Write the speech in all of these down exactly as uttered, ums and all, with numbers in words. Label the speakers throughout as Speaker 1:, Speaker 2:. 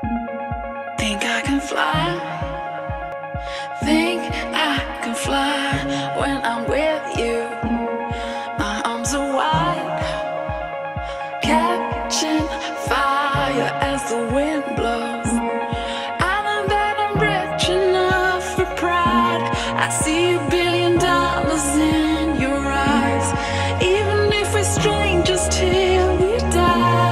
Speaker 1: Think I can fly, think I can fly when I'm with you. My arms are wide, catching fire as the wind blows. I know that I'm rich enough for pride. I see a billion dollars in your eyes, even if we're strangers till we die.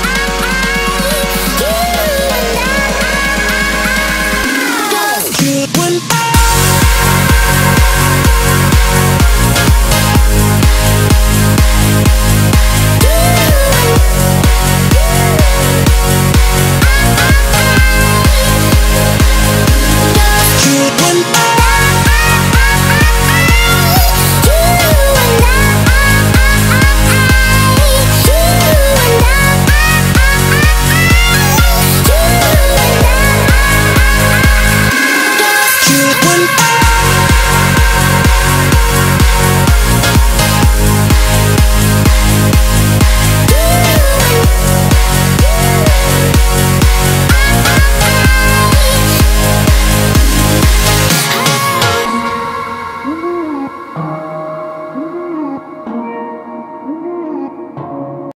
Speaker 2: Yeah.